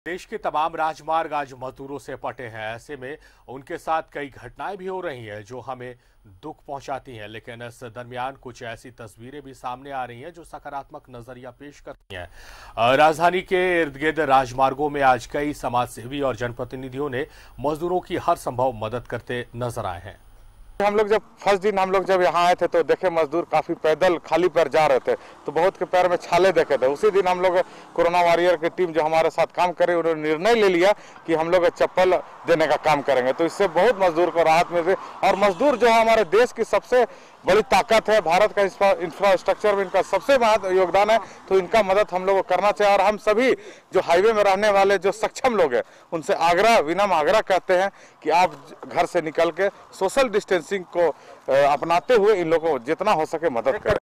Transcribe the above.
देश के तमाम राजमार्ग आज मजदूरों से पटे हैं। ऐसे में उनके साथ कई घटनाएं भी हो रही हैं जो हमें दुख पहुंचाती हैं, लेकिन इस दरमियान कुछ ऐसी तस्वीरें भी सामने आ रही हैं जो सकारात्मक नजरिया पेश करती हैं। राजधानी के इर्द गिर्द राजमार्गों में आज कई समाजसेवी और जनप्रतिनिधियों ने मजदूरों की हर संभव मदद करते नजर आए हैं। हम लोग जब फर्स्ट दिन जब यहाँ आए थे तो देखे मजदूर काफी पैदल खाली पैर जा रहे थे, तो बहुत के पैर में छाले देखे थे। उसी दिन हम लोग कोरोना वॉरियर की टीम जो हमारे साथ काम करे उन्होंने निर्णय ले लिया कि हम लोग चप्पल देने का काम करेंगे, तो इससे बहुत मजदूर को राहत मिल रही। और मजदूर जो है हमारे देश की सबसे बड़ी ताकत है, भारत का इंफ्रास्ट्रक्चर में इनका सबसे बड़ा योगदान है, तो इनका मदद हम लोग को करना चाहिए। और हम सभी जो हाईवे में रहने वाले जो सक्षम लोग हैं उनसे विनम्र आग्रह करते हैं कि आप घर से निकल के सोशल डिस्टेंसिंग को अपनाते हुए इन लोगों को जितना हो सके मदद करें।